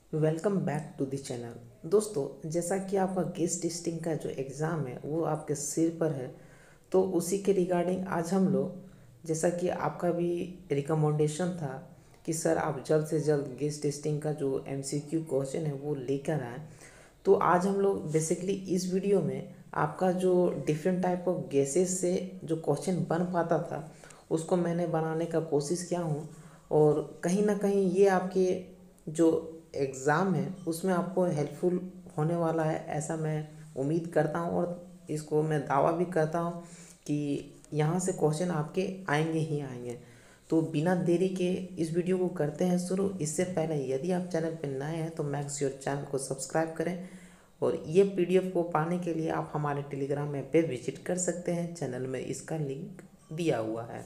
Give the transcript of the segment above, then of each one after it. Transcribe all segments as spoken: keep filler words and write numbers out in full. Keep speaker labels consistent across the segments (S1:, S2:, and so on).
S1: Welcome back to the channel. दोस्तों, जैसा कि आपका गेस टेस्टिंग का जो एग्ज़ाम है वो आपके सिर पर है, तो उसी के रिगार्डिंग आज हम लोग, जैसा कि आपका भी रिकमेंडेशन था कि सर आप जल्द से जल्द गेस टेस्टिंग का जो एमसीक्यू क्वेश्चन है वो लेकर आएँ, तो आज हम लोग बेसिकली इस वीडियो में आपका जो डिफरेंट टाइप ऑफ गेसेस से जो क्वेश्चन बन पाता था उसको मैंने बनाने का कोशिश किया हूँ। और कहीं ना कहीं ये आपके जो एग्ज़ाम है उसमें आपको हेल्पफुल होने वाला है, ऐसा मैं उम्मीद करता हूँ। और इसको मैं दावा भी करता हूँ कि यहाँ से क्वेश्चन आपके आएंगे ही आएंगे। तो बिना देरी के इस वीडियो को करते हैं शुरू। इससे पहले यदि आप चैनल पर नए हैं तो मैक श्योर चैनल को सब्सक्राइब करें, और ये पीडीएफ को पाने के लिए आप हमारे टेलीग्राम ऐप पे विजिट कर सकते हैं। चैनल में इसका लिंक दिया हुआ है।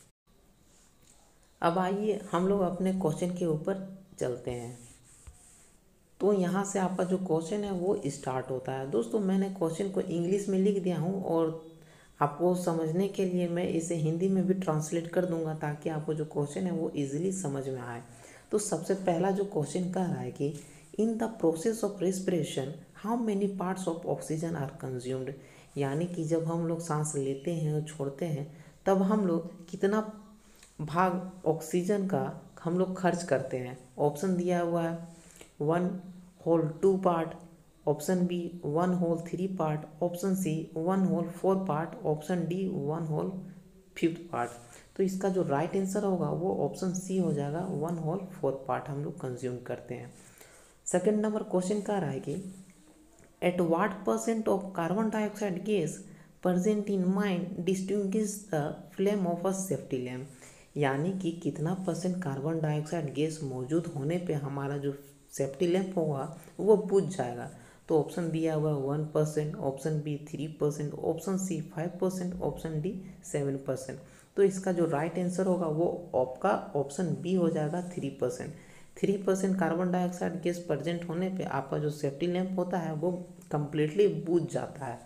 S1: अब आइए हम लोग अपने क्वेश्चन के ऊपर चलते हैं। तो यहाँ से आपका जो क्वेश्चन है वो स्टार्ट होता है। दोस्तों, मैंने क्वेश्चन को इंग्लिश में लिख दिया हूँ और आपको समझने के लिए मैं इसे हिंदी में भी ट्रांसलेट कर दूंगा ताकि आपको जो क्वेश्चन है वो इजीली समझ में आए। तो सबसे पहला जो क्वेश्चन कह रहा है कि in the process of respiration how many parts of oxygen are consumed, यानी कि जब हम लोग सांस लेते हैं और छोड़ते हैं तब हम लोग कितना भाग ऑक्सीजन का हम लोग खर्च करते हैं। ऑप्शन दिया हुआ है one whole two part, option B one whole three part, option C one whole four part, option D one whole fifth part. तो इसका जो राइट आंसर होगा वो ऑप्शन सी हो जाएगा, वन होल फोर पार्ट हम लोग कंज्यूम करते हैं। सेकेंड नंबर क्वेश्चन कह रहा है कि at what percent of carbon dioxide gas present in mind distinguish the flame of a safety lamp, यानी कि कितना परसेंट कार्बन डाइऑक्साइड गैस मौजूद होने पे हमारा जो सेफ्टी लैम्प होगा वो बुझ जाएगा। तो ऑप्शन दिया हुआ one percent, option B three percent, option C five percent, option D seven percent. तो इसका जो राइट आंसर होगा वो आपका ऑप्शन बी हो जाएगा, three percent. Three percent carbon dioxide gas present होने पे आपका जो सेफ्टी लैम्प होता है वो कम्प्लीटली बुझ जाता है।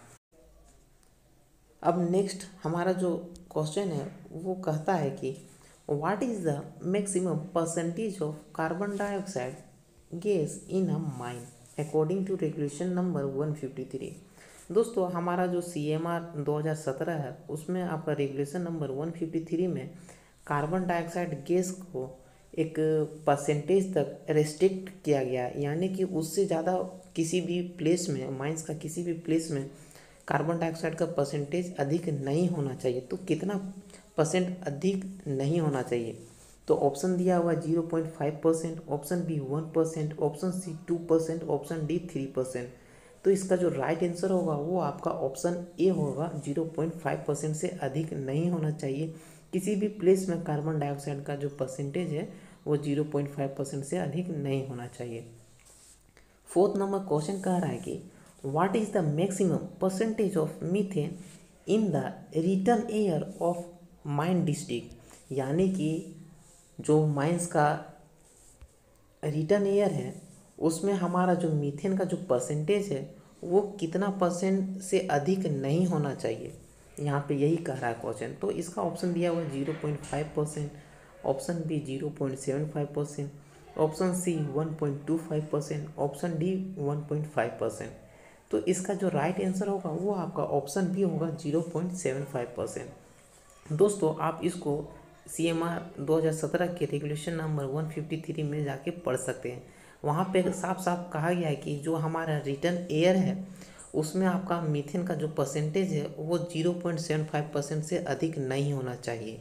S1: अब नेक्स्ट हमारा जो क्वेश्चन है वो कहता है कि what is the maximum percentage of carbon dioxide gas in a mine according to regulation number one fifty three. दोस्तों, हमारा जो सी एम आर दो हज़ार सत्रह है उसमें आपका regulation number one fifty three में कार्बन डाइऑक्साइड गैस को एक परसेंटेज तक रेस्ट्रिक्ट किया गया, यानी कि उससे ज़्यादा किसी भी प्लेस में, माइंस का किसी भी प्लेस में कार्बन डाइऑक्साइड का परसेंटेज अधिक नहीं होना चाहिए। तो कितना परसेंट अधिक नहीं होना चाहिए? तो ऑप्शन दिया हुआ zero point five percent, option B one percent, option C two percent, option D three percent. तो इसका जो राइट आंसर होगा वो आपका ऑप्शन ए होगा, जीरो पॉइंट फाइव परसेंट से अधिक नहीं होना चाहिए। किसी भी प्लेस में कार्बन डाइऑक्साइड का जो परसेंटेज है वो जीरो पॉइंट फाइव परसेंट से अधिक नहीं होना चाहिए। फोर्थ नंबर क्वेश्चन कह रहा है कि what is the maximum percentage of methane in the return air of mine district, यानी कि जो माइंस का रिटर्न एयर है उसमें हमारा जो मीथेन का जो परसेंटेज है वो कितना परसेंट से अधिक नहीं होना चाहिए, यहाँ पे यही कह रहा है क्वेश्चन। तो इसका ऑप्शन दिया हुआ है zero point five percent, option B zero point seven five percent, option C one point two five percent, option D one point five percent. तो इसका जो राइट आंसर होगा वो आपका ऑप्शन बी होगा, zero point seven five percent. दोस्तों, आप इसको सी एम आर दो हज़ार सत्रह के regulation number one fifty three में जाके पढ़ सकते हैं। वहाँ पे साफ साफ कहा गया है कि जो हमारा रिटर्न एयर है उसमें आपका मीथेन का जो परसेंटेज है वो zero point seven five percent से अधिक नहीं होना चाहिए।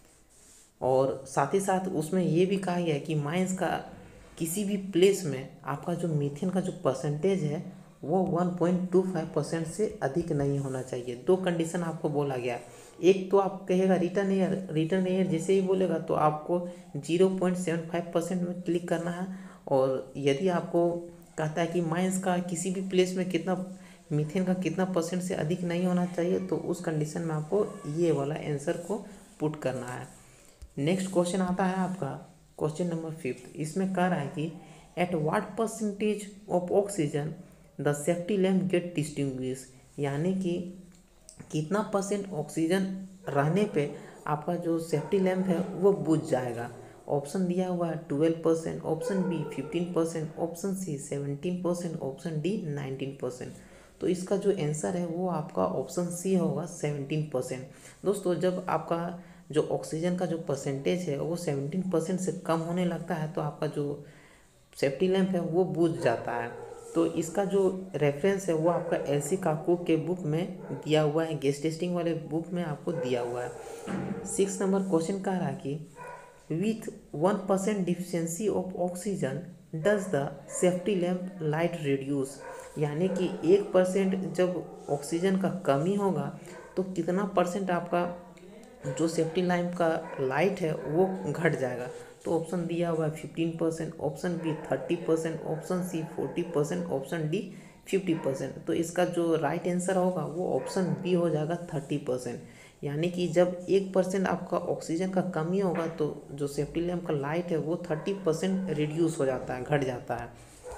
S1: और साथ ही साथ उसमें ये भी कहा गया है कि माइंस का किसी भी प्लेस में आपका जो मीथेन का जो परसेंटेज है वो one point two five percent से अधिक नहीं होना चाहिए। दो कंडीशन आपको बोला गया। एक तो आप कहेगा रिटर्न एयर, रिटर्न एयर जैसे ही बोलेगा तो आपको zero point seven five percent में क्लिक करना है। और यदि आपको कहता है कि माइंस का किसी भी प्लेस में कितना मीथेन का कितना परसेंट से अधिक नहीं होना चाहिए, तो उस कंडीशन में आपको ये वाला आंसर को पुट करना है। नेक्स्ट क्वेश्चन आता है आपका क्वेश्चन नंबर फिफ्थ। इसमें कह रहा है कि at what percentage of oxygen the safety lamp get distinguish, यानी कि कितना परसेंट ऑक्सीजन रहने पे आपका जो सेफ्टी लैम्प है वो बुझ जाएगा। ऑप्शन दिया हुआ है twelve percent, option B fifteen percent, option C seventeen percent, option D nineteen percent. तो इसका जो आंसर है वो आपका ऑप्शन सी होगा सेवनटीन परसेंट। दोस्तों जब आपका जो ऑक्सीजन का जो परसेंटेज है वो सेवनटीन परसेंट से कम होने लगता है तो आपका जो सेफ्टी लैंप है वो बुझ जाता है। तो इसका जो रेफरेंस है वो आपका एल सी काकू के बुक में दिया हुआ है, गैस टेस्टिंग वाले बुक में आपको दिया हुआ है। सिक्स नंबर क्वेश्चन कह रहा है कि with one percent deficiency of oxygen does the safety lamp light reduce, यानी कि एक परसेंट जब ऑक्सीजन का कमी होगा तो कितना परसेंट आपका जो सेफ्टी लैम्प का लाइट है वो घट जाएगा। तो ऑप्शन दिया हुआ है fifteen percent, option B thirty percent, option C forty percent, option D fifty percent. तो इसका जो राइट आंसर होगा वो ऑप्शन बी हो जाएगा थर्टी परसेंट। यानी कि जब एक परसेंट आपका ऑक्सीजन का कमी होगा तो जो सेफ्टी लैम्प का लाइट है वो थर्टी परसेंट रिड्यूस हो जाता है, घट जाता है।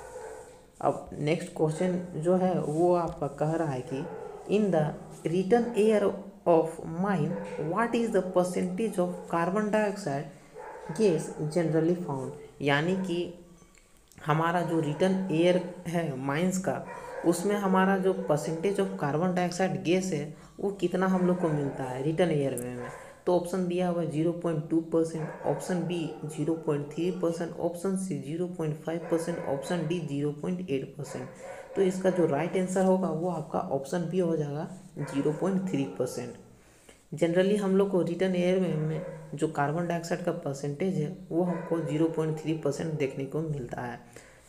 S1: अब नेक्स्ट क्वेश्चन जो है वो आपका कह रहा है कि in the return air of mine what is the percentage of carbon dioxide gas generally found, यानी कि हमारा जो रिटर्न एयर है माइंस का उसमें हमारा जो percentage of carbon dioxide gas है वो कितना हम लोग को मिलता है रिटर्न एयर में, में। तो ऑप्शन दिया हुआ है zero point two percent, option B zero point three percent, option C zero point five percent, option D zero point eight percent. तो इसका जो राइट आंसर होगा वो आपका ऑप्शन बी हो जाएगा zero point three percent. Generally हम लोग को रिटर्न एयर में, में जो कार्बन डाइऑक्साइड का परसेंटेज है वो हमको जीरो पॉइंट थ्री परसेंट देखने को मिलता है।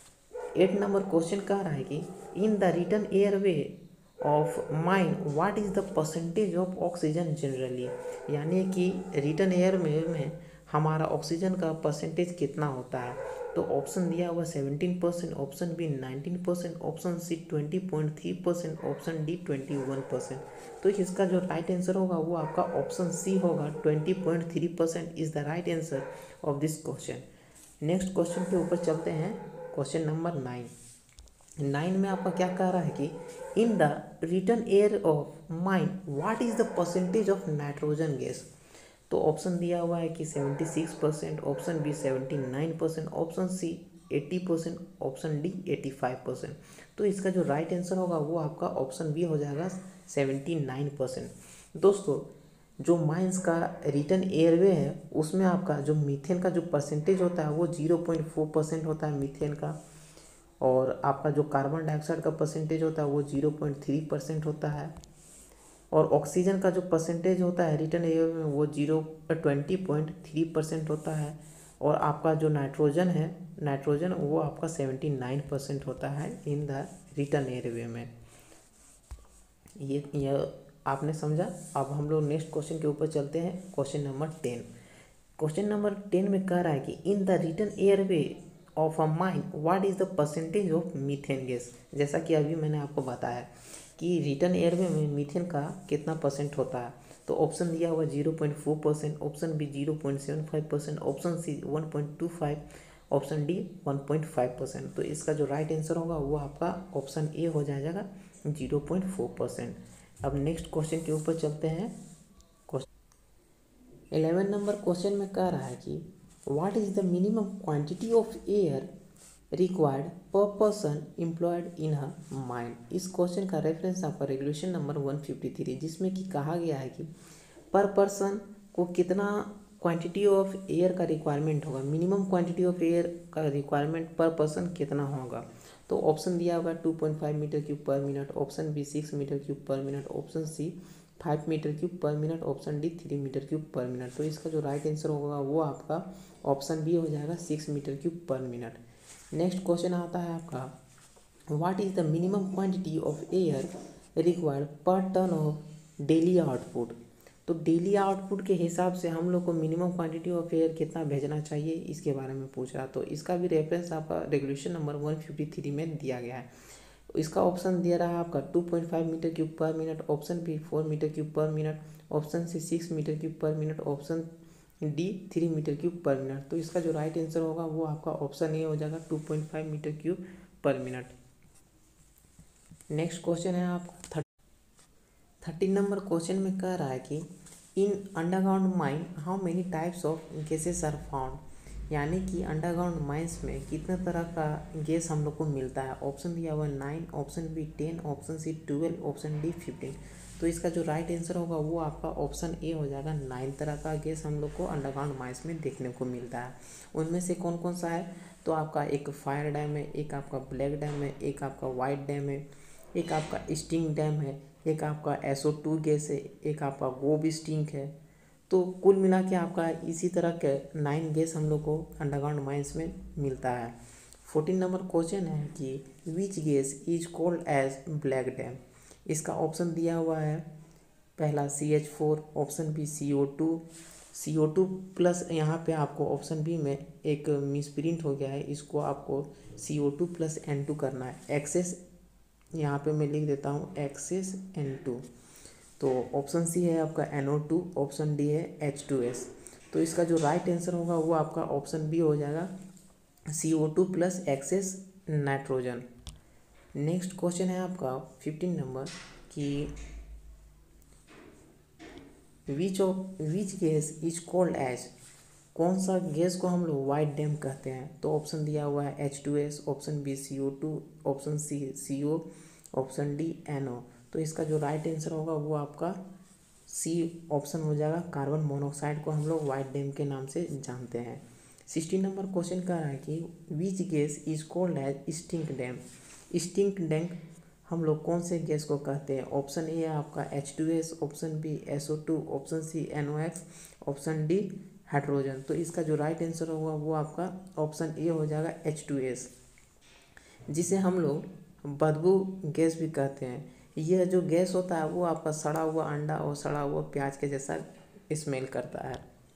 S1: एट नंबर क्वेश्चन कह रहा है कि in the return airway of mine what is the percentage of oxygen generally, यानी कि रिटर्न एयर में, में हमारा ऑक्सीजन का परसेंटेज कितना होता है। तो ऑप्शन दिया हुआ seventeen percent, option B nineteen percent, option C twenty point three percent, option D twenty one percent. तो इसका जो राइट आंसर होगा वो आपका ऑप्शन सी होगा, twenty point three percent is the right answer of this question. Next question के ऊपर चलते हैं, क्वेश्चन नंबर नाइन। नाइन में आपका क्या कह रहा है कि in the return air of mine what is the percentage of nitrogen gas. तो ऑप्शन दिया हुआ है कि seventy six percent, option B seventy nine percent, option C eighty percent, option D eighty five percent. तो इसका जो right answer होगा वो आपका ऑप्शन बी हो जाएगा सेवेंटी नाइन परसेंट। दोस्तों जो माइंस का रिटर्न एयरवे है उसमें आपका जो मीथेन का जो परसेंटेज होता है वो जीरो पॉइंट फोर परसेंट होता है मीथेन का, और आपका जो कार्बन डाइऑक्साइड का परसेंटेज होता है वो जीरो पॉइंट थ्री परसेंट होता है, और ऑक्सीजन का जो परसेंटेज होता है रिटर्न एयर में वो zero twenty point three percent होता है, और आपका जो नाइट्रोजन है नाइट्रोजन वो आपका सेवेंटी नाइन परसेंट होता है इन द रिटर्न एयरवे में। ये ये आपने समझा। अब हम लोग नेक्स्ट क्वेश्चन के ऊपर चलते हैं, question number ten. Question number ten में कह रहा है कि in the return airway of a mine what is the percentage of methane gas. जैसा कि अभी मैंने आपको बताया कि रिटर्न एयरवे में मीथेन का कितना परसेंट होता है। तो ऑप्शन दिया हुआ zero point four percent, option B zero point seven five percent, option C one point two five, option D one point five percent. तो इसका जो राइट आंसर होगा वो आपका ऑप्शन ए हो जाएगा जीरो पॉइंट फोर परसेंट। अब next question के ऊपर चलते हैं। इलेवन नंबर क्वेश्चन में कह रहा है कि what is the minimum quantity of air required per person employed in a mine. इस क्वेश्चन का रेफरेंस आपका regulation number one fifty three, जिसमें कि कहा गया है कि पर पर्सन को कितना क्वांटिटी ऑफ एयर का रिक्वायरमेंट होगा, मिनिमम क्वांटिटी ऑफ एयर का रिक्वायरमेंट पर पर्सन कितना होगा। तो ऑप्शन दिया होगा two point five metre cube per minute, option B six metre cube per minute, option C five metre cube per minute, option D three metre cube per minute. तो इसका जो right answer होगा वो आपका option B हो जाएगा six metre cube per minute. Next question आता है आपका what is the minimum quantity of air required per ton of daily output. तो डेली आउटपुट के हिसाब से हम लोग को मिनिमम क्वांटिटी ऑफ एयर कितना भेजना चाहिए इसके बारे में पूछ रहा। तो इसका भी रेफरेंस आपका regulation number one fifty three में दिया गया है। इसका ऑप्शन दिया रहा है आपका two point five metre cube per minute, option B four metre cube per minute, option C six metre cube per minute, option D three metre cube per minute. तो इसका जो राइट आंसर होगा वो आपका ऑप्शन ए हो जाएगा two point five metre cube per minute. Next question है आपका थर्टीन नंबर क्वेश्चन में कह रहा है कि in underground mine how many types of gases are found. यानी कि अंडरग्राउंड माइंस में कितने तरह का गैस हम लोग को मिलता है। ऑप्शन दिया हुआ nine, option B ten, option C twelve, option D fifteen. तो इसका जो राइट आंसर होगा वो आपका ऑप्शन ए हो जाएगा। नाइन तरह का गैस हम लोग को अंडरग्राउंड माइंस में देखने को मिलता है। उनमें से कौन कौन सा है, तो आपका एक फायर डैम है, एक आपका ब्लैक डैम है, एक आपका वाइट डैम है, एक आपका स्टिंग डैम है, एक आपका एस ओ टू गैस है, एक आपका गोब स्टिंग है। तो कुल मिला के आपका इसी तरह के नाइन गैस हम लोग को अंडरग्राउंड माइंस में मिलता है। फोर्टीन नंबर क्वेश्चन है कि which gas is called as black damp. इसका ऑप्शन दिया हुआ है पहला C H four, option B C O two, C O two plus यहाँ पे आपको ऑप्शन बी में एक मिसप्रिंट हो गया है, इसको आपको C O two plus N two करना है। एक्सेस यहाँ पे मैं लिख देता हूँ एक्सेस एन टू। तो ऑप्शन सी है आपका N O two, option D है एच टू एस। तो इसका जो राइट आंसर होगा वो आपका ऑप्शन बी हो जाएगा C O two plus excess nitrogen. Next question है आपका फिफ्टीन नंबर कि which of which gas is called as, कौन सा गैस को हम लोग वाइट डैम कहते हैं। तो ऑप्शन दिया हुआ है H two S, option B C O two, option C C O, option D N O. तो इसका जो राइट आंसर होगा वो आपका सी ऑप्शन हो जाएगा। कार्बन मोनोऑक्साइड को हम लोग वाइट डैम के नाम से जानते हैं। सिक्सटीन नंबर क्वेश्चन कह रहा है कि which gas is called as stink damp. Stink damp हम लोग कौन से गैस को कहते हैं। ऑप्शन ए है आपका H two S, option B S O two, option C N O X, option D hydrogen. तो इसका जो राइट आंसर होगा वो आपका ऑप्शन ए हो जाएगा एच टू एस, जिसे हम लोग बदबू गैस भी कहते हैं। यह जो गैस होता है वो आपका सड़ा हुआ अंडा और सड़ा हुआ प्याज के जैसा स्मेल करता है।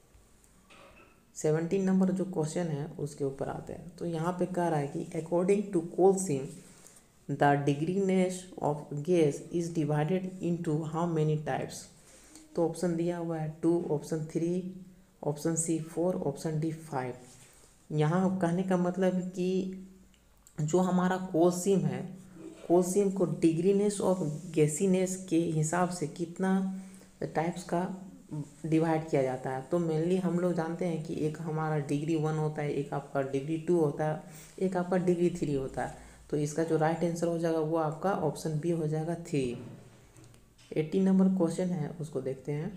S1: सेवनटीन नंबर जो क्वेश्चन है उसके ऊपर आते हैं। तो यहाँ पे कह रहा है कि अकॉर्डिंग टू कोलसिम the degreeness of gas is divided into how many types. तो ऑप्शन दिया हुआ है two, option three, option C four, option D five. यहाँ कहने का मतलब कि जो हमारा कोलसिम है, कोलसिम को डिग्रीनेस ऑफ गैसीनेस के हिसाब से कितना टाइप्स का डिवाइड किया जाता है। तो मेनली हम लोग जानते हैं कि एक हमारा डिग्री वन होता है, एक आपका डिग्री टू होता है, एक आपका डिग्री थ्री होता है। तो इसका जो राइट आंसर हो जाएगा वो आपका ऑप्शन बी हो जाएगा थ्री। एटीन नंबर क्वेश्चन है उसको देखते हैं।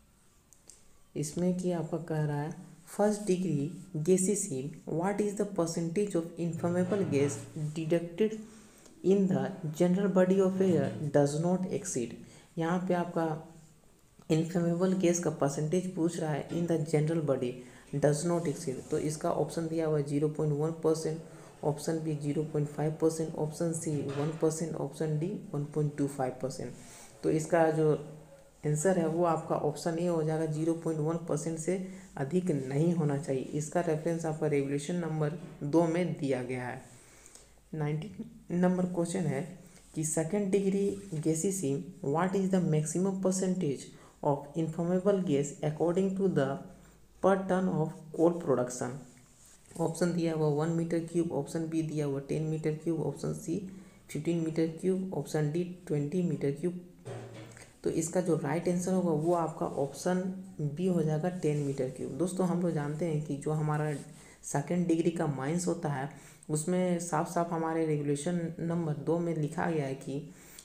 S1: इसमें कि आपका कह रहा है first degree gassiness what is the percentage of inflammable gas detected in the general body of air does not exceed. यहाँ पे आपका इनफ्लेमेबल गैस का परसेंटेज पूछ रहा है in the general body does not exceed. तो इसका ऑप्शन दिया हुआ है zero point one percent, option B zero point five percent, option C one percent, option D one point two five percent. तो इसका जो आंसर है वो आपका ऑप्शन ए हो जाएगा जीरो पॉइंट वन परसेंट से अधिक नहीं होना चाहिए। इसका रेफरेंस आपका रेगुलेशन नंबर दो में दिया गया है। नाइनटीन नंबर क्वेश्चन है कि second degree gassiness what is the maximum percentage of inflammable gas according to the per ton of coal production. Option दिया हुआ one metre cube, option B दिया हुआ ten metre cube, option C fifteen metre cube, option D twenty metre cube. तो इसका जो right answer होगा वो आपका ऑप्शन बी हो जाएगा टेन मीटर क्यूब। दोस्तों हम लोग जानते हैं कि जो हमारा सेकेंड डिग्री का माइंस होता है उसमें साफ साफ हमारे रेगुलेशन नंबर दो में लिखा गया है कि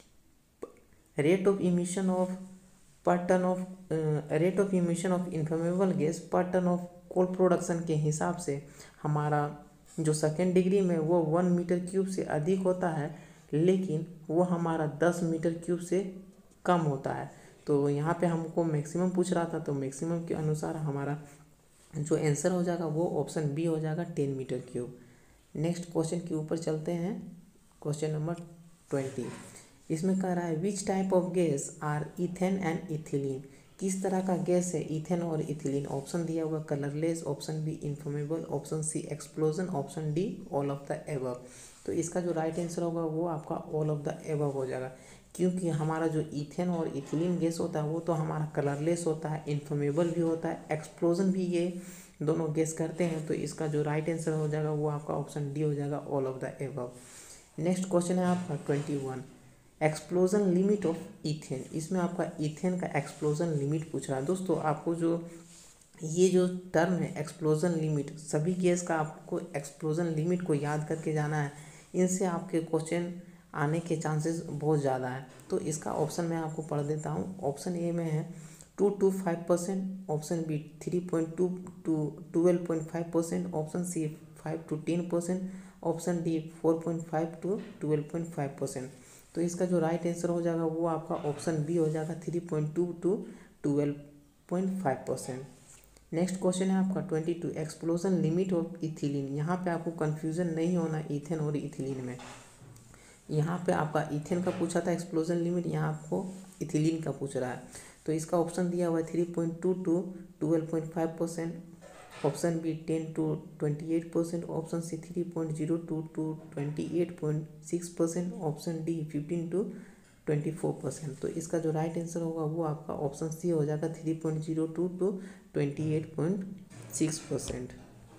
S1: rate of emission of per ton of rate of emission of inflammable gas per ton of coal production के हिसाब से हमारा जो सेकेंड डिग्री में वो वन मीटर क्यूब से अधिक होता है, लेकिन वो हमारा दस मीटर क्यूब से कम होता है। तो यहाँ पे हमको मैक्सिमम पूछ रहा था, तो मैक्सिमम के अनुसार हमारा जो आंसर हो जाएगा वो ऑप्शन बी हो जाएगा ten metre cube. Next question के ऊपर चलते हैं, क्वेश्चन नंबर ट्वेंटी। इसमें कह रहा है which type of gas are ethane and ethylene. किस तरह का गैस है इथेन और इथिलीन। ऑप्शन दिया हुआ colourless, option B inflammable, option C explosion, option D all of the above. तो इसका जो राइट आंसर होगा वो आपका ऑल ऑफ द एबव हो जाएगा, क्योंकि हमारा जो इथेन और इथिलीन गैस होता है वो तो हमारा कलरलेस होता है, इनफ्लेमेबल भी होता है, एक्सप्लोजन भी ये दोनों गैस करते हैं। तो इसका जो राइट आंसर हो जाएगा वो आपका ऑप्शन डी हो जाएगा all of the above. Next question है आपका twenty one, explosion limit of ethane. इसमें आपका इथेन का एक्सप्लोजन लिमिट पूछ रहा है। दोस्तों आपको जो ये जो टर्म है एक्सप्लोजन लिमिट, सभी गैस का आपको एक्सप्लोजन लिमिट को याद करके जाना है, इनसे आपके क्वेश्चन आने के चांसेस बहुत ज़्यादा है। तो इसका ऑप्शन मैं आपको पढ़ देता हूँ। ऑप्शन ए में है two to five percent, option B three point two to twelve point five percent, option C five to ten percent, option D four point five to twelve point five percent. तो इसका जो right answer हो जाएगा वो आपका option B हो जाएगा three point two to twelve point five percent. Next question है आपका twenty two, explosion limit of ethylene. यहाँ पे आपको कंफ्यूजन नहीं होना इथेन और इथिलीन में। यहाँ पे आपका इथेन का पूछा था एक्सप्लोजन लिमिट, यहाँ आपको इथिलीन का पूछ रहा है। तो इसका ऑप्शन दिया हुआ है three point two to twelve point five percent, option B ten to twenty eight percent, option C three point zero two to twenty eight point six percent, option D fifteen to twenty four percent. तो इसका जो right answer होगा वो आपका option C हो जाएगा three point zero two to twenty eight point six percent.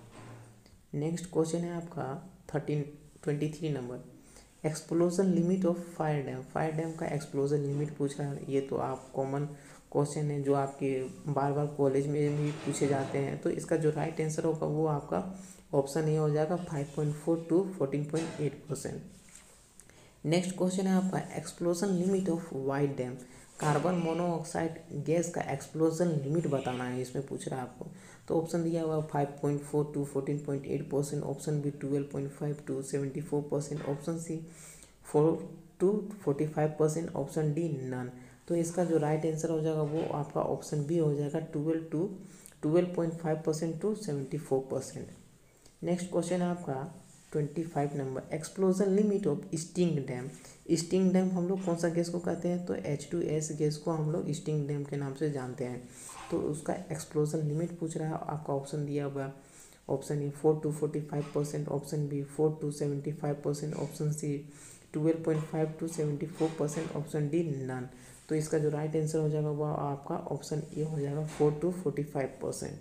S1: Next question है आपका thirteen twenty three number, explosion limit of fire damp. Fire damp का एक्सप्लोजन लिमिट पूछ रहा है। ये तो आप कॉमन क्वेश्चन है जो आपके बार बार कॉलेज में भी पूछे जाते हैं। तो इसका जो राइट आंसर होगा वो आपका ऑप्शन ए हो जाएगा five point four to fourteen point eight percent. Next question है आपका explosion limit of white damp. Carbon monoxide gas का एक्सप्लोजन लिमिट बताना है, इसमें पूछ रहा है आपको। तो ऑप्शन दिया हुआ five point four to fourteen point eight percent, option B twelve point five to seventy four percent, option C four to forty five percent, option D none. तो इसका जो राइट आंसर हो जाएगा वो आपका ऑप्शन बी हो जाएगा twelve to twelve point five percent to seventy four percent. Next question है आपका twenty five number, explosion limit of stink damp. Stink damp हम लोग कौन सा गैस को कहते हैं? तो एच टू एस गैस को हम लोग स्टिंग डैम के नाम से जानते हैं। तो उसका एक्सप्लोजन लिमिट पूछ रहा है। आपका ऑप्शन दिया हुआ है, option A four to forty five percent, option B four to seventy five percent, option C twelve point five to seventy four percent, option D none. तो इसका जो राइट आंसर हो जाएगा वह आपका ऑप्शन ए हो जाएगा four to forty five percent.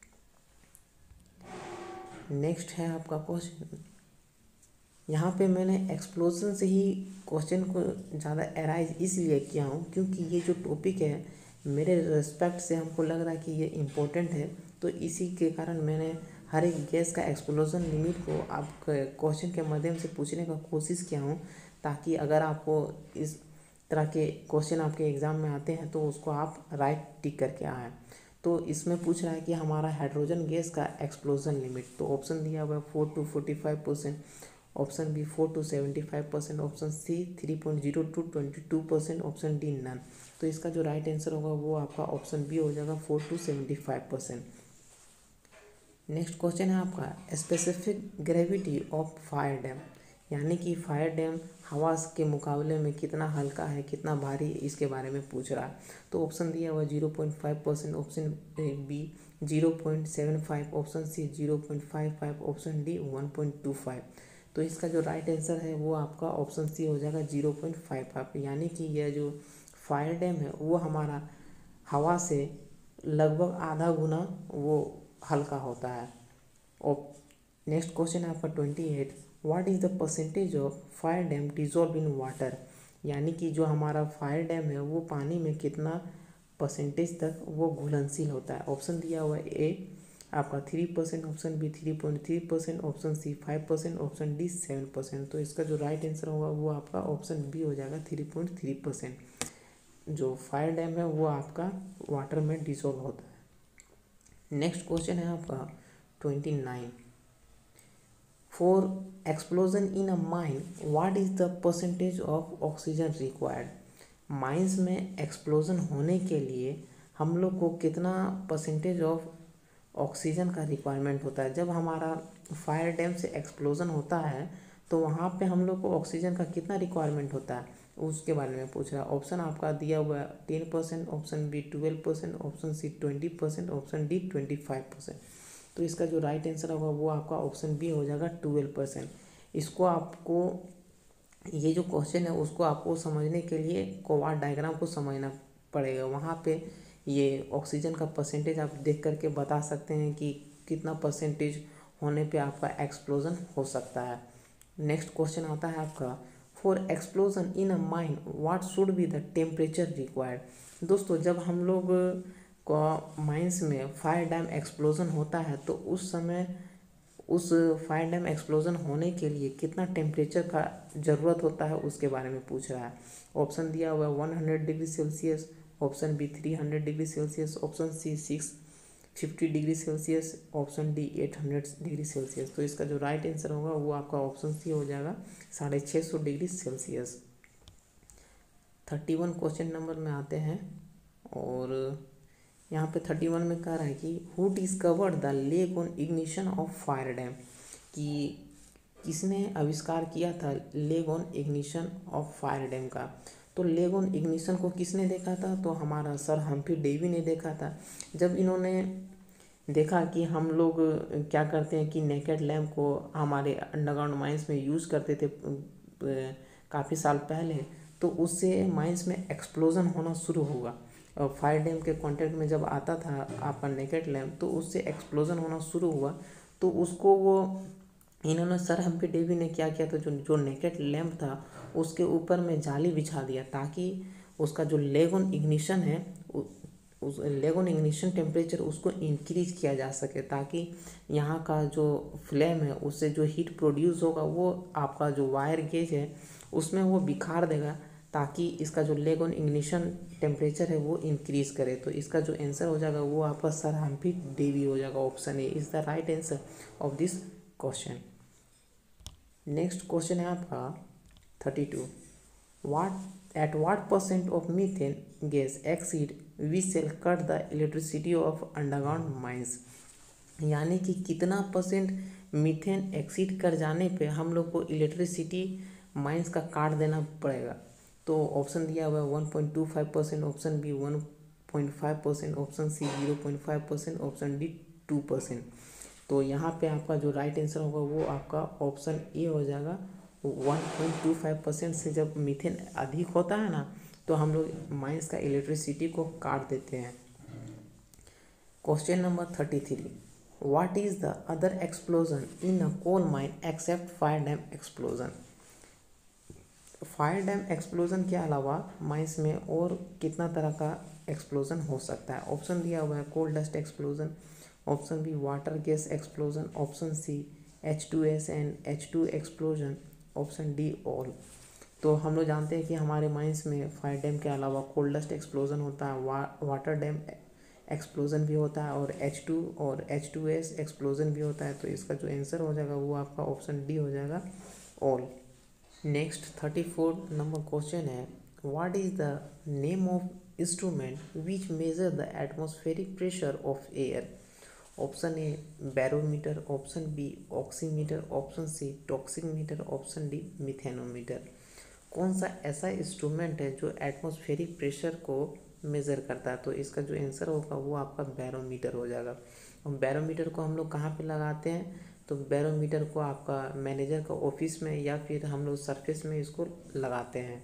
S1: Next है आपका क्वेश्चन, यहाँ पे मैंने एक्सप्लोजन से ही क्वेश्चन को ज़्यादा एराइज इसलिए किया हूँ क्योंकि ये जो टॉपिक है मेरे रिस्पेक्ट से हमको लग रहा है कि ये इम्पोर्टेंट है। तो इसी के कारण मैंने हर एक गैस का एक्सप्लोजन लिमिट को आप क्वेश्चन के माध्यम से पूछने का कोशिश किया हूँ, ताकि अगर आपको इस तरह के क्वेश्चन आपके एग्ज़ाम में आते हैं तो उसको आप राइट टिक करके आएँ। तो इसमें पूछ रहा है कि हमारा हाइड्रोजन गैस का एक्सप्लोजन लिमिट, तो ऑप्शन दिया हुआ है four to forty five percent, option B four to seventy five percent, option C three point zero to twenty two percent, option D none. तो इसका जो राइट आंसर होगा वो आपका ऑप्शन बी हो जाएगा four to seventy five percent. Next question है आपका specific gravity of fire damp, यानी कि फायर डैम हवा के मुकाबले में कितना हल्का है, कितना भारी है, इसके बारे में पूछ रहा है। तो ऑप्शन दिया हुआ zero point five percent, option B zero point seven five, option C zero point five five, option D one point two five. तो इसका जो राइट आंसर है वो आपका ऑप्शन सी हो जाएगा जीरो पॉइंट फाइव फाइव, यानी कि यह जो फायर डैम है वो हमारा हवा से लगभग आधा गुना वो हल्का होता है। और नेक्स्ट क्वेश्चन है आपका twenty eight, what is the percentage of fire damp dissolve in water, यानी कि जो हमारा फायर डैम है वो पानी में कितना परसेंटेज तक वो घुलनशील होता है। ऑप्शन दिया हुआ है ए आपका three percent, option B three point three percent, option C five percent, option D seven percent. तो इसका जो राइट आंसर होगा वो आपका ऑप्शन बी हो जाएगा थ्री पॉइंट थ्री परसेंट। जो फायर डैम है वो आपका वाटर में डिसॉल्व होता है। नेक्स्ट क्वेश्चन है आपका twenty nine, for explosion in a mine what is the percentage of oxygen required. Mines में एक्सप्लोजन होने के लिए हम लोग को कितना परसेंटेज ऑफ ऑक्सीजन का रिक्वायरमेंट होता है। जब हमारा फायर डैम से एक्सप्लोजन होता है तो वहाँ पे हम लोग को ऑक्सीजन का कितना रिक्वायरमेंट होता है उसके बारे में पूछ रहा है। ऑप्शन आपका दिया हुआ है ten percent, option B twelve percent, option C twenty percent, option D twenty five percent. तो इसका जो राइट आंसर होगा वो आपका ऑप्शन बी हो जाएगा ट्वेल्व परसेंट। इसको आपको ये जो क्वेश्चन है उसको आपको समझने के लिए कोवाट डायग्राम को समझना पड़ेगा। वहाँ पे ये ऑक्सीजन का परसेंटेज आप देख करके बता सकते हैं कि कितना परसेंटेज होने पे आपका एक्सप्लोजन हो सकता है। नेक्स्ट क्वेश्चन आता है आपका, for explosion in a mine what should be the temperature required. दोस्तों जब हम लोग का माइंस में फायर डैम एक्सप्लोजन होता है तो उस समय उस फायर डैम एक्सप्लोजन होने के लिए कितना टेम्परेचर का ज़रूरत होता है उसके बारे में पूछ रहा है। ऑप्शन दिया हुआ है one hundred degree Celsius, option B three hundred degree Celsius, option C six fifty degree Celsius, option D eight hundred degree Celsius. तो इसका जो राइट आंसर होगा वो आपका ऑप्शन सी हो जाएगा, साढ़े छः सौ degree Celsius. Thirty one question number में आते हैं और यहाँ पे थर्टी वन में कह रहा है कि who discovered the lag on ignition of fire damp, कि किसने आविष्कार किया था lag on ignition of fire damp का। तो लेग ऑन इग्निशन को किसने देखा था, तो हमारा सर हम्फ्री डेवी ने देखा था। जब इन्होंने देखा कि हम लोग क्या करते हैं कि नेकेड लैम्प को हमारे अंडरग्राउंड माइंस में यूज़ करते थे काफ़ी साल पहले, तो उससे माइंस में एक्सप्लोजन होना शुरू होगा। और फायर डैम के कांटेक्ट में जब आता था आपका नेकेड लैम्प तो उससे एक्सप्लोजन होना शुरू हुआ। तो उसको वो इन्होंने सर हम्फ्री डेवी ने क्या किया था, जो जो नेकेड लैम्प था उसके ऊपर में जाली बिछा दिया ताकि उसका जो लेग ऑन इग्निशन है उस लेग ऑन इग्निशन टेम्परेचर उसको इंक्रीज किया जा सके, ताकि यहाँ का जो फ्लेम है उससे जो हीट प्रोड्यूस होगा वो आपका जो वायर गेज है उसमें वो बिखार देगा, ताकि इसका जो लेग ऑन इग्निशन टेम्परेचर है वो इंक्रीज करे। तो इसका जो आंसर हो जाएगा वो आपका सर हम्फ्री डेवी हो जाएगा। Option A is the right answer of this question. Next question है आपका thirty two. What at what percent of methane gas exceed we shall cut the electricity of underground mines, यानी कि कितना percent methane exceed कर जाने पे हम लोग को इलेक्ट्रिसिटी माइंस का काट देना पड़ेगा। तो ऑप्शन दिया हुआ है one point two five percent, option B one point five percent, option C zero point five percent, option D two percent. तो यहाँ पे आपका जो राइट आंसर होगा वो आपका ऑप्शन ए हो जाएगा। One point two five percent से जब मीथेन अधिक होता है ना तो हम लोग माइंस का इलेक्ट्रिसिटी को काट देते हैं। Question number thirty three. What is the other explosion in a coal mine except fire damp explosion. Fire damp explosion के अलावा माइंस में और कितना तरह का एक्सप्लोजन हो सकता है। ऑप्शन दिया हुआ है coal dust explosion, option B water gas explosion, option C H two S and H two explosion, option D all. तो हम लोग जानते हैं कि हमारे माइंस में फायर डैम के अलावा कोल डस्ट एक्सप्लोजन होता है, वा, वाटर डैम एक्सप्लोजन भी होता है और एच टू और एच टू एस एक्सप्लोजन भी होता है। तो इसका जो आंसर हो जाएगा वो आपका ऑप्शन डी हो जाएगा, all. Next thirty four number question है what is the name of instrument which measure the atmospheric pressure of air. Option A barometer, option B oximeter, option C toximeter, option D methanometer. कौन सा ऐसा instrument है जो atmospheric pressure को measure करता है। तो इसका जो आंसर होगा वो आपका बैरोमीटर हो जाएगा। और बैरोमीटर को हम लोग कहाँ पे लगाते हैं, तो बैरोमीटर को आपका मैनेजर का ऑफिस में या फिर हम लोग सरफेस में इसको लगाते हैं।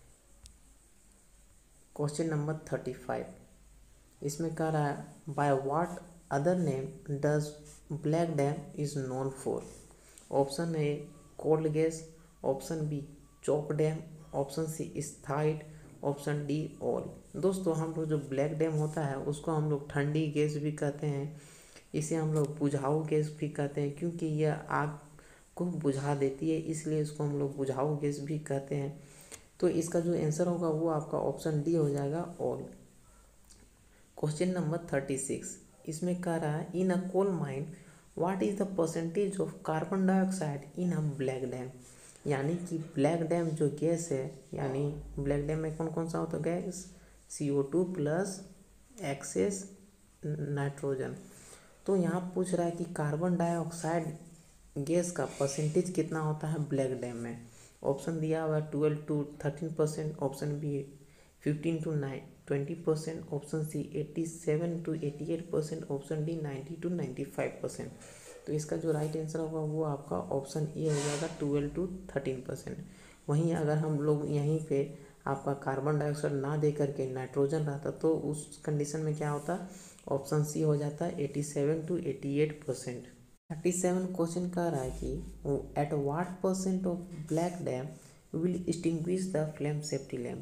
S1: क्वेश्चन नंबर थर्टी फाइव, इसमें कह रहा है by what other name does black damp is known for. Option A cold gas, option B choke damp, option C stythe, option D all. दोस्तों हम लोग जो ब्लैक डैम होता है उसको हम लोग ठंडी गैस भी कहते हैं, इसे हम लोग बुझाऊ गैस भी कहते हैं, क्योंकि यह आग को बुझा देती है इसलिए इसको हम लोग बुझाऊ गैस भी कहते हैं। तो इसका जो आंसर होगा वो आपका ऑप्शन डी हो जाएगा, all. Question number thirty six, इसमें कह रहा है in a coal mine what is the percentage of carbon dioxide in a black damp. यानी कि ब्लैक डैम जो गैस है, यानी ब्लैक डैम में कौन कौन सा होता है gas, C O two plus excess nitrogen. तो यहाँ पूछ रहा है कि कार्बन डाइऑक्साइड गैस का परसेंटेज कितना होता है ब्लैक डैम में। ऑप्शन दिया हुआ है twelve to thirteen percent, option B fifteen to nine twenty percent, option C eighty seven to eighty eight percent, option D ninety to ninety five percent. तो इसका जो राइट आंसर होगा वो आपका ऑप्शन ए हो जाएगा, ट्वेल्व टू थर्टीन परसेंट। वहीं अगर हम लोग यहीं पे आपका कार्बन डाइऑक्साइड ना दे करके नाइट्रोजन रहता तो उस कंडीशन में क्या होता, ऑप्शन सी हो जाता है eighty seven to eighty eight percent. Thirty seven question कह रहा है कि at what percent of black damp will extinguish the flame safety lamp.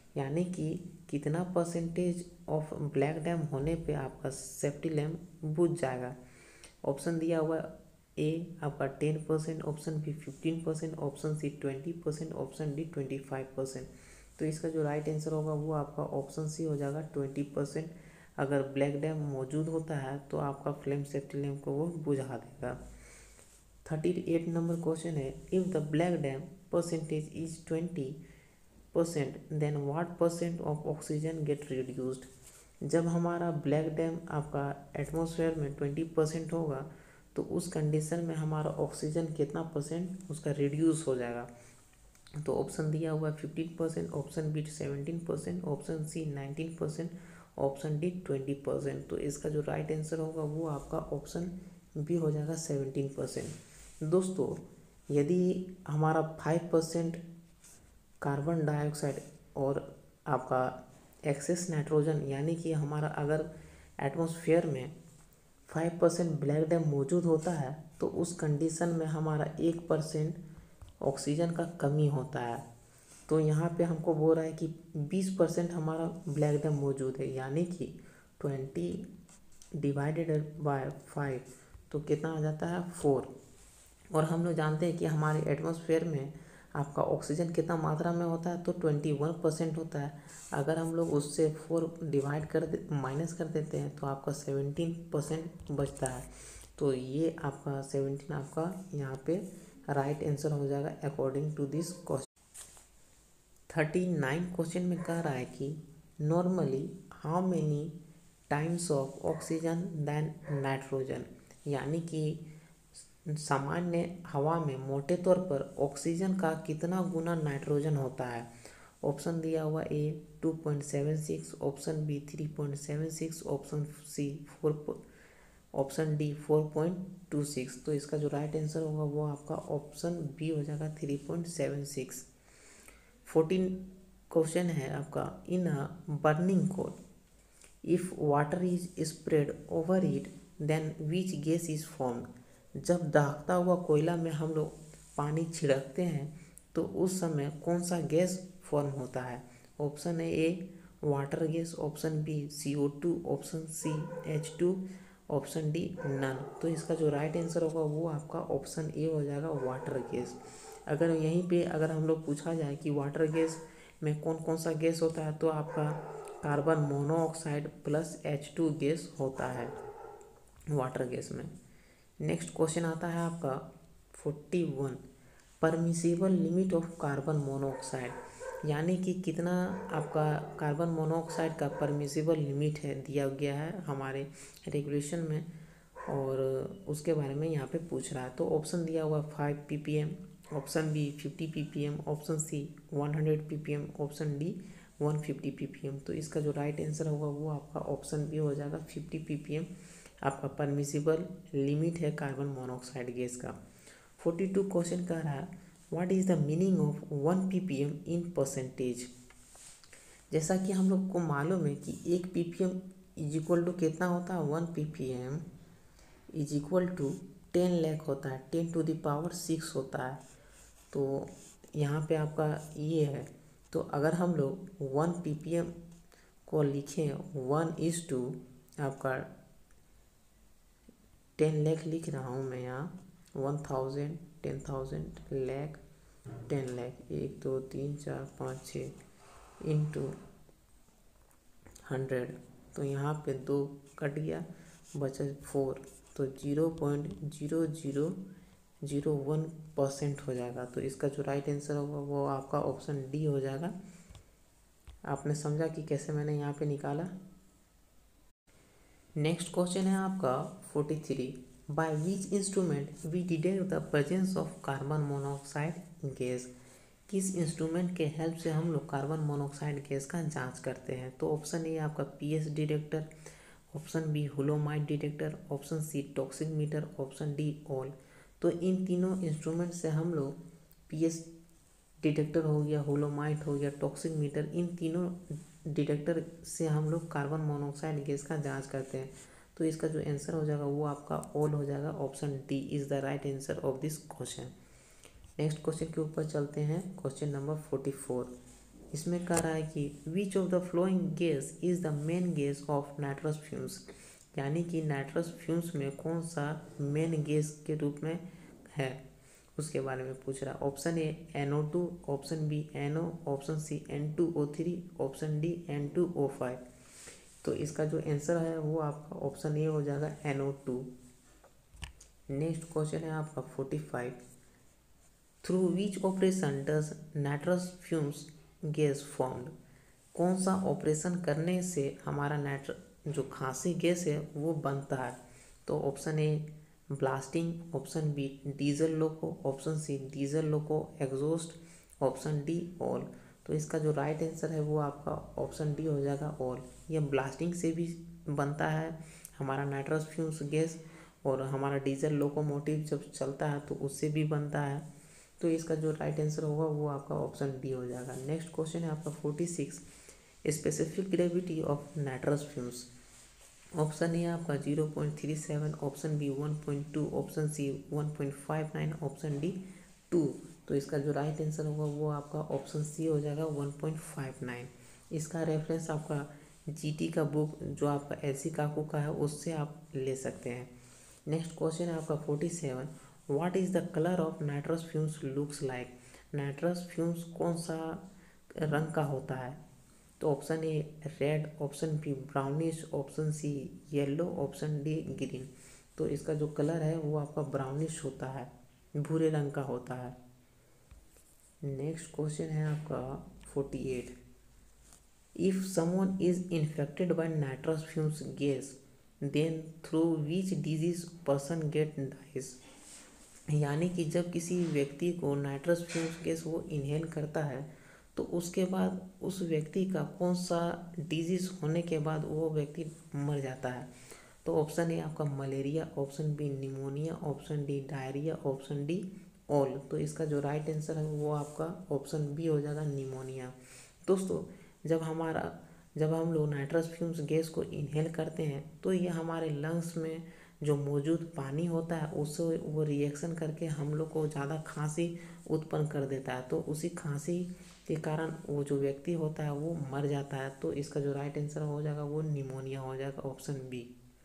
S1: यानी कि कितना परसेंटेज ऑफ ब्लैक डैम होने पे आपका सेफ्टी लैम्प बुझ जाएगा। ऑप्शन दिया हुआ ए आपका ten percent, option B fifteen percent, option C twenty percent, option D twenty five percent. तो इसका जो राइट आंसर होगा वो आपका ऑप्शन सी हो जाएगा ट्वेंटी परसेंट। अगर ब्लैक डैम मौजूद होता है तो आपका फ्लेम सेफ्टी लैम्प को वो बुझा देगा। थर्टी एट नंबर क्वेश्चन है, if the black damp percentage is twenty percent then what percent of oxygen get reduced. जब हमारा ब्लैक डैम आपका एटमॉस्फेयर में ट्वेंटी परसेंट होगा तो उस कंडीशन में हमारा ऑक्सीजन कितना परसेंट उसका रिड्यूस हो जाएगा। तो ऑप्शन दिया हुआ है fifteen percent, option B seventeen percent, option C nineteen percent, option D twenty percent. तो इसका जो राइट आंसर होगा वो आपका ऑप्शन बी हो जाएगा सेवनटीन परसेंट। दोस्तों यदि हमारा फाइव परसेंट कार्बन डाइऑक्साइड और आपका एक्सेस नाइट्रोजन यानी कि हमारा अगर एटमॉस्फेयर में फाइव परसेंट ब्लैक डैम मौजूद होता है तो उस कंडीशन में हमारा एक परसेंट ऑक्सीजन का कमी होता है। तो यहाँ पे हमको बोल रहा है कि बीस परसेंट हमारा ब्लैक डैम मौजूद है, यानी कि ट्वेंटी डिवाइडेड बाय फाइव तो कितना आ जाता है फोर। और हम लोग जानते हैं कि हमारे एटमॉस्फेयर में आपका ऑक्सीजन कितना मात्रा में होता है तो ट्वेंटी वन परसेंट होता है। अगर हम लोग उससे फोर डिवाइड कर दे माइनस कर देते हैं तो आपका सेवनटीन परसेंट बचता है। तो ये आपका सेवनटीन आपका यहाँ पे राइट आंसर हो जाएगा according to this question. Thirty nine question में कह रहा है कि normally how many times of oxygen then nitrogen, यानी कि सामान्य हवा में मोटे तौर पर ऑक्सीजन का कितना गुना नाइट्रोजन होता है। ऑप्शन दिया हुआ A two point seven six, option B three point seven six, option C four, option D four point two six. तो इसका जो राइट आंसर होगा वो आपका ऑप्शन बी हो जाएगा three point seven six. Fourteen question है आपका, in a burning coal if water is spread over it then which gas is formed. जब दहकता हुआ कोयला में हम लोग पानी छिड़कते हैं तो उस समय कौन सा गैस फॉर्म होता है। ऑप्शन है A water gas, option B C O two, option C H two, option D none. तो इसका जो राइट आंसर होगा वो आपका ऑप्शन ए हो जाएगा वाटर गैस। अगर यहीं पे अगर हम लोग पूछा जाए कि वाटर गैस में कौन कौन सा गैस होता है तो आपका carbon monoxide plus H two gas होता है वाटर गैस में। नेक्स्ट क्वेश्चन आता है आपका forty one, permissible limit of carbon monoxide, यानी कि कितना आपका कार्बन मोनोऑक्साइड का परमिसिबल लिमिट है दिया गया है हमारे रेगुलेशन में, और उसके बारे में यहाँ पे पूछ रहा है। तो ऑप्शन दिया हुआ five P P M, option B fifty P P M, option C one hundred P P M, option D one fifty P P M. तो इसका जो राइट आंसर होगा वो आपका ऑप्शन बी हो जाएगा फिफ्टी पी पी एम आपका permissible limit है कार्बन मोनोऑक्साइड गैस का। फोर्टी टू क्वेश्चन कह रहा है what is the meaning of one P P M in percentage. जैसा कि हम लोग को मालूम है कि एक P P M is equal to कितना होता है, one P P M is equal to ten lakh होता है, ten to the power six होता है। तो यहाँ पे आपका ये है, तो अगर हम लोग वन पी पी एम को लिखें वन इज टू आपका टेन लैख लिख रहा हूँ मैं यहाँ, one thousand, ten thousand, lakh, ten lakh, एक दो तीन चार पाँच छः इंटू हंड्रेड, तो यहाँ पे दो कट गया बचा फोर, तो zero point zero zero zero one percent हो जाएगा। तो इसका जो राइट आंसर होगा वो आपका ऑप्शन डी हो जाएगा। आपने समझा कि कैसे मैंने यहाँ पे निकाला। नेक्स्ट क्वेश्चन है आपका forty three, by which instrument we detect the presence of carbon monoxide gas. किस इंस्ट्रूमेंट के हेल्प से हम लोग कार्बन मोनोऑक्साइड गैस का जांच करते हैं। तो ऑप्शन ए आपका P H detector, option B hoolamite detector, option C toxic meter, option D all. तो इन तीनों इंस्ट्रूमेंट से हम लोग पी एच डिटेक्टर हो गया, होलोमाइट हो गया, टॉक्सिक मीटर, इन तीनों डिटेक्टर से हम लोग कार्बन मोनोऑक्साइड गैस का जांच करते हैं। तो इसका जो आंसर हो जाएगा वो आपका ऑल हो जाएगा। Option D is the right answer of this question. Next question के ऊपर चलते हैं, क्वेश्चन नंबर फोर्टी फोर। इसमें कह रहा है कि which of the following gas is the main gas of nitrous fumes, यानी कि नाइट्रस फ्यूम्स में कौन सा मेन गैस के रूप में है, उसके बारे में पूछ रहा है। Option A N O two, option B N O, option C N two O three, option D N two O five. तो इसका जो आंसर है वो आपका ऑप्शन ए हो जाएगा N O two. Next question है आपका forty five, through which operation does nitrous fumes gas formed, कौन सा ऑपरेशन करने से हमारा नाइट्र जो खांसी गैस है वो बनता है। तो option A blasting, option B diesel loco, option C diesel loco exhaust, option D all. तो इसका जो राइट आंसर है वो आपका ऑप्शन डी हो जाएगा ऑल। यह ब्लास्टिंग से भी बनता है हमारा नाइट्रस फ्यूम्स गैस, और हमारा डीजल लोकोमोटिव जब चलता है तो उससे भी बनता है। तो इसका जो राइट आंसर होगा वो आपका ऑप्शन डी हो जाएगा। नेक्स्ट क्वेश्चन है आपका forty six, specific gravity of nitrous fumes. Option A आपका zero point three seven, option B one point two, option C one point five nine, option D two. तो इसका जो right answer होगा वो आपका option C हो जाएगा one point five nine. इसका रेफरेंस आपका जीटी का बुक जो आपका एलसी काकू का है उससे आप ले सकते हैं। नेक्स्ट क्वेश्चन है आपका forty seven, what is the colour of nitrous fumes looks like, nitrous fumes कौन सा रंग का होता है। तो option A red, option B brownish, option C yellow, option D green. तो इसका जो कलर है वो आपका ब्राउनिश होता है, भूरे रंग का होता है। नेक्स्ट क्वेश्चन है आपका forty eight, if someone is infected by nitrous fumes gas then through which disease person get dies, यानी कि जब किसी व्यक्ति को नाइट्रस फ्यूम्स गैस वो इनहेल करता है तो उसके बाद उस व्यक्ति का कौन सा डिजीज होने के बाद वो व्यक्ति मर जाता है। तो ऑप्शन ए आपका malaria, option B pneumonia, option D diarrhoea, option D all. तो इसका जो राइट आंसर है वो आपका ऑप्शन बी हो जाएगा निमोनिया। दोस्तों जब हमारा जब हम लोग नाइट्रस फ्यूम्स गैस को इनहेल करते हैं तो ये हमारे लंग्स में जो मौजूद पानी होता है उससे वो रिएक्शन करके हम लोग को ज़्यादा खांसी उत्पन्न कर देता है। तो उसी खांसी के कारण वो जो व्यक्ति होता है वो मर जाता है। तो इसका जो राइट आंसर हो जाएगा वो निमोनिया हो जाएगा, ऑप्शन बी।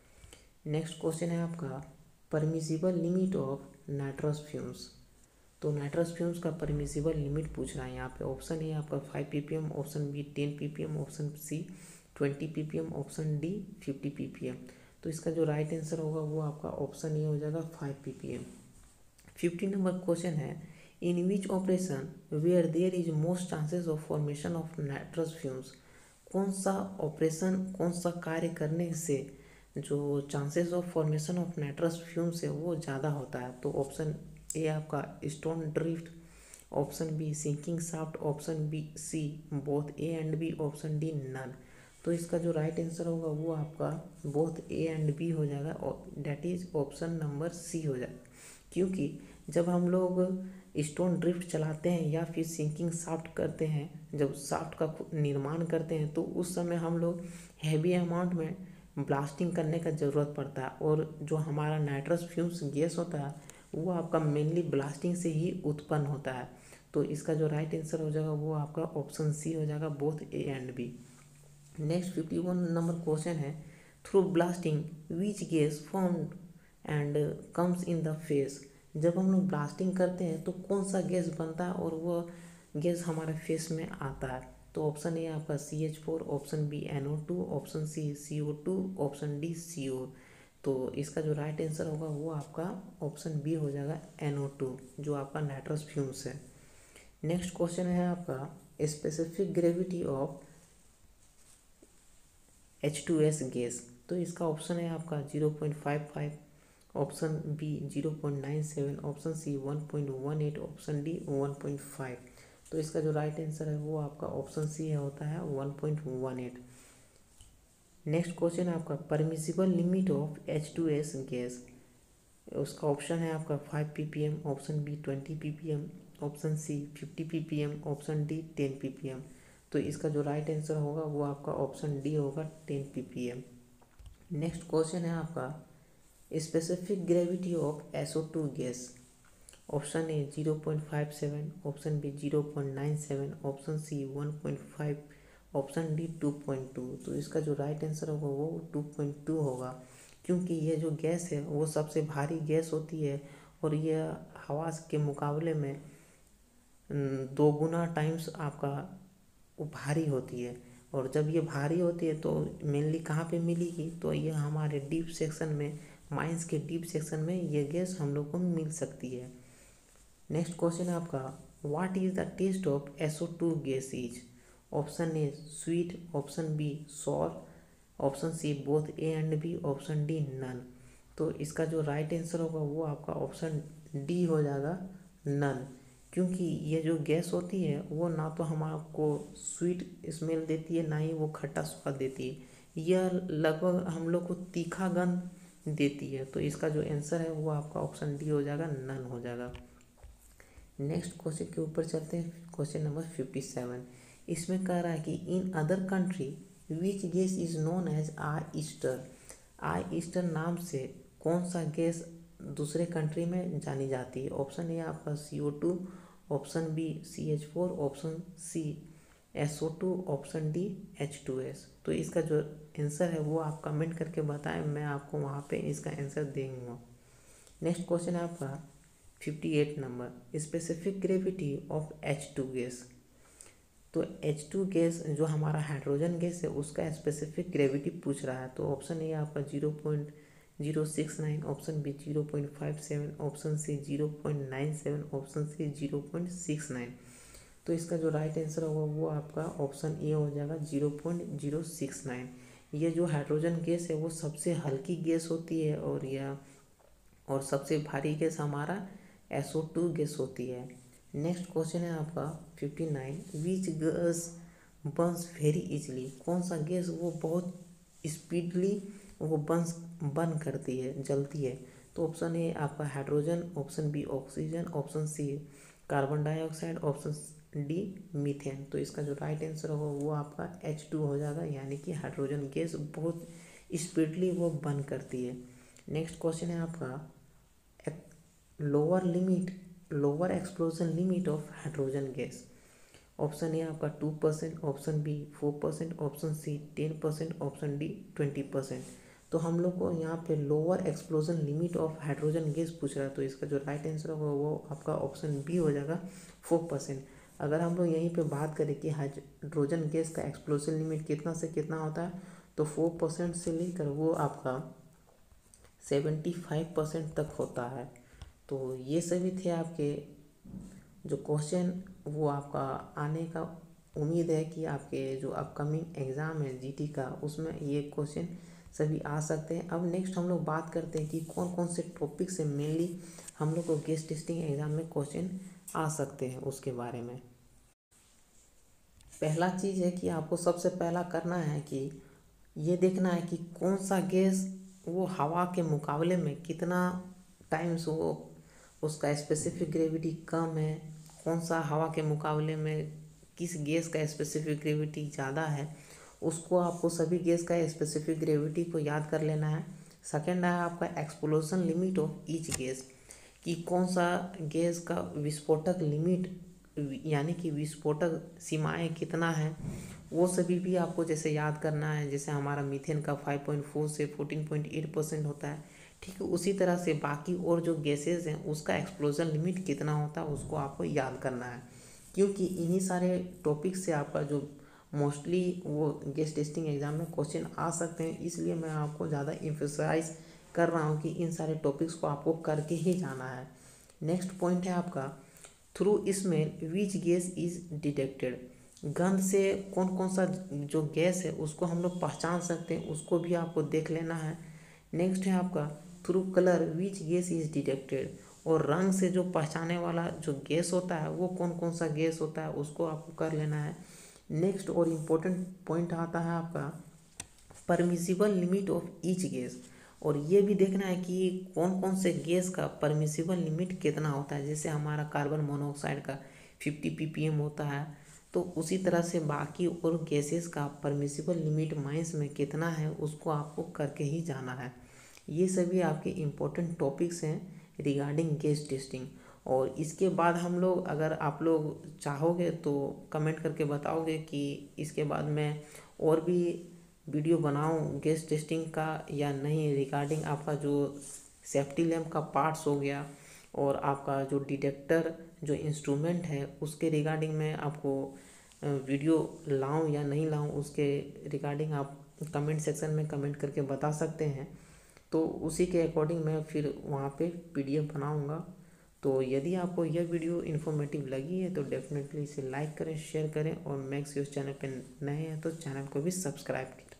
S1: नेक्स्ट क्वेश्चन है आपका permissible limit of nitrous fumes. तो नाइट्रस फ्यूम्स का परमिसिबल लिमिट पूछ रहा है यहाँ पे। ऑप्शन ए आपका five P P M, option B ten P P M, option C twenty P P M, option D fifty P P M. तो इसका जो राइट आंसर होगा वो आपका ऑप्शन ए हो जाएगा five P P M. Fifty number question है, in which operation where there is most chances of formation of nitrous fumes, कौन सा ऑपरेशन कौन सा कार्य करने से जो chances of formation of nitrous fumes है वो ज़्यादा होता है। तो ऑप्शन ए आपका stone drift, option B sinking shaft, option B C both A and B, option D none. तो इसका जो राइट आंसर होगा वो आपका बोथ ए एंड बी हो जाएगा, और that is option number C हो जाएगा। क्योंकि जब हम लोग स्टोन ड्रिफ्ट चलाते हैं या फिर सिंकिंग शाफ्ट करते हैं, जब शाफ्ट का निर्माण करते हैं तो उस समय हम लोग हैवी अमाउंट में ब्लास्टिंग करने का ज़रूरत पड़ता है, और जो हमारा नाइट्रस फ्यूम्स गैस होता है वो आपका मेनली ब्लास्टिंग से ही उत्पन्न होता है। तो इसका जो राइट आंसर हो जाएगा वो आपका ऑप्शन सी हो जाएगा, both A and B. Next fifty one number question है, through blasting which gas formed and comes in the face, जब हम लोग ब्लास्टिंग करते हैं तो कौन सा गैस बनता है और वो गैस हमारे फेस में आता है। तो ऑप्शन ए आपका C H four, option B N O two, option C C O two, option D C O. तो इसका जो राइट आंसर होगा वो आपका ऑप्शन बी हो जाएगा एन ओ टू, जो आपका नाइट्रस फ्यूम्स है। नेक्स्ट क्वेश्चन है आपका specific gravity of H two S gas. तो इसका ऑप्शन है आपका zero point five five, option B zero point nine seven, option C one point one eight, option D one point five. तो इसका जो right answer है वो आपका ऑप्शन सी होता है one point one eight. Next question है आपका permissible limit of H two S gas. उसका ऑप्शन है आपका five P P M, option B twenty P P M, option C fifty P P M, option D ten P P M. तो इसका जो right answer होगा वो आपका option D होगा ten P P M. Next question है आपका specific gravity of S O two gas. Option A zero point five seven, option B zero point nine seven, option C one point five, option D two point two. तो इसका जो right answer होगा वो to point to होगा, क्योंकि ये जो gas है वो सबसे भारी गैस होती है और यह हवा के मुकाबले में दो गुना टाइम्स आपका वो भारी होती है। और जब ये भारी होती है तो मेनली कहाँ पे मिलेगी, तो ये हमारे डीप सेक्शन में, माइंस के डीप सेक्शन में ये गैस हम लोग को मिल सकती है। नेक्स्ट क्वेश्चन है आपका, what is the taste of S O two gas is. Option A sweet, option B sour, option C both A and B, option D none. तो इसका जो राइट आंसर होगा वो आपका ऑप्शन डी हो जाएगा, नन। क्योंकि ये जो गैस होती है वो ना तो हमको स्वीट स्मेल देती है, ना ही वो खट्टा स्वाद देती है, यह लगभग हम लोग को तीखा गंध देती है। तो इसका जो आंसर है वो आपका ऑप्शन डी हो जाएगा, नन हो जाएगा। नेक्स्ट क्वेश्चन के ऊपर चलते हैं, क्वेश्चन नंबर फिफ्टी सेवन। इसमें कह रहा है कि in other country which gas is known as I Easter. I Easter नाम से कौन सा गैस दूसरे कंट्री में जानी जाती है। ऑप्शन ए आपका C O two, option B C H four, option C S O two, option D H two S. तो इसका जो आंसर है वो आप कमेंट करके बताएं, मैं आपको वहाँ पे इसका आंसर दूंगा। नेक्स्ट क्वेश्चन है आपका fifty eight number, specific gravity of H two gas. तो एच टू गैस जो हमारा हाइड्रोजन गैस है उसका स्पेसिफिक ग्रेविटी पूछ रहा है। तो ऑप्शन ए आपका zero point zero six nine, option B zero point five seven, option C zero point nine seven, option C zero point six nine. तो इसका जो राइट आंसर होगा वो आपका ऑप्शन ए हो जाएगा, zero point zero six nine. ये जो हाइड्रोजन गैस है वो सबसे हल्की गैस होती है और यह और सबसे भारी गैस हमारा एस ओ टू गैस होती है। नेक्स्ट क्वेश्चन है आपका fifty nine, which gas burns very easily. कौन सा गैस वो बहुत स्पीडली वो बर्न्स बर्न करती है, जलती है। तो ऑप्शन ए आपका hydrogen, option B oxygen, option C carbon dioxide, option D methane. तो इसका जो राइट आंसर होगा वो आपका एच टू हो जाएगा, यानी कि हाइड्रोजन गैस बहुत स्पीडली वो बर्न करती है। नेक्स्ट क्वेश्चन है आपका lower limit lower explosion limit of hydrogen gas. Option A आपका two percent, option B four percent, option C ten percent, option D twenty percent. तो हम लोग को यहाँ पे lower explosion limit of hydrogen gas पूछ रहा है। तो इसका जो राइट आंसर होगा वो आपका ऑप्शन बी हो जाएगा, फोर परसेंट। अगर हम लोग यहीं पे बात करें कि हाइड्रोजन गैस का एक्सप्लोजन लिमिट कितना से कितना होता है, तो फोर परसेंट से लेकर वो आपका सेवेंटी फाइव परसेंट तक होता है। तो ये सभी थे आपके जो क्वेश्चन, वो आपका आने का उम्मीद है कि आपके जो अपकमिंग एग्ज़ाम है जीटी का उसमें ये क्वेश्चन सभी आ सकते हैं। अब नेक्स्ट हम लोग बात करते हैं कि कौन कौन से टॉपिक से मेनली हम लोग को गेस्ट टेस्टिंग एग्ज़ाम में क्वेश्चन आ सकते हैं उसके बारे में। पहला चीज़ है कि आपको सबसे पहला करना है कि ये देखना है कि कौन सा गैस वो हवा के मुकाबले में कितना टाइम्स वो उसका स्पेसिफिक ग्रेविटी कम है, कौन सा हवा के मुकाबले में किस गैस का स्पेसिफिक ग्रेविटी ज़्यादा है, उसको आपको सभी गैस का स्पेसिफिक ग्रेविटी को याद कर लेना है। सेकेंड है आपका explosion limit of each gas, कि कौन सा गैस का विस्फोटक लिमिट यानी कि विस्फोटक सीमाएं कितना है, वो सभी भी आपको जैसे याद करना है। जैसे हमारा मीथेन का फाइव पॉइंट फोर से फोर्टीन पॉइंट एट परसेंट होता है, ठीक है, उसी तरह से बाकी और जो गैसेज हैं उसका एक्सप्लोजन लिमिट कितना होता है उसको आपको याद करना है। क्योंकि इन्हीं सारे टॉपिक से आपका जो मोस्टली वो गैस टेस्टिंग एग्ज़ाम में क्वेश्चन आ सकते हैं, इसलिए मैं आपको ज़्यादा एम्फेसाइज कर रहा हूँ कि इन सारे टॉपिक्स को आपको करके ही जाना है। नेक्स्ट पॉइंट है आपका through smell which gas is detected. गंध से कौन कौन सा जो गैस है उसको हम लोग पहचान सकते हैं, उसको भी आपको देख लेना है। नेक्स्ट है आपका through colour which gas is detected, और रंग से जो पहचाने वाला जो गैस होता है वो कौन कौन सा गैस होता है उसको आपको कर लेना है। नेक्स्ट और इम्पोर्टेंट पॉइंट आता है आपका permissible limit of each gas, और ये भी देखना है कि कौन कौन से गैस का परमिसिबल लिमिट कितना होता है। जैसे हमारा कार्बन मोनोऑक्साइड का फिफ्टी पीपीएम होता है, तो उसी तरह से बाकी और गैसेस का परमिसिबल लिमिट माइंस में कितना है उसको आपको करके ही जाना है। ये सभी आपके इम्पोर्टेंट टॉपिक्स हैं रिगार्डिंग गैस टेस्टिंग। और इसके बाद हम लोग, अगर आप लोग चाहोगे तो कमेंट करके बताओगे कि इसके बाद मैं और भी वीडियो बनाऊं गैस टेस्टिंग का या नहीं, रिगार्डिंग आपका जो सेफ्टी लैम्प का पार्ट्स हो गया और आपका जो डिटेक्टर जो इंस्ट्रूमेंट है उसके रिगार्डिंग मैं आपको वीडियो लाऊं या नहीं लाऊं, उसके रिगार्डिंग आप कमेंट सेक्शन में कमेंट करके बता सकते हैं। तो उसी के अकॉर्डिंग मैं फिर वहाँ पे पीडीएफ बनाऊँगा। तो यदि आपको यह वीडियो इन्फॉर्मेटिव लगी है तो डेफिनेटली इसे लाइक करें, शेयर करें और मैक्स यूज चैनल पे नए हैं तो चैनल को भी सब्सक्राइब करें।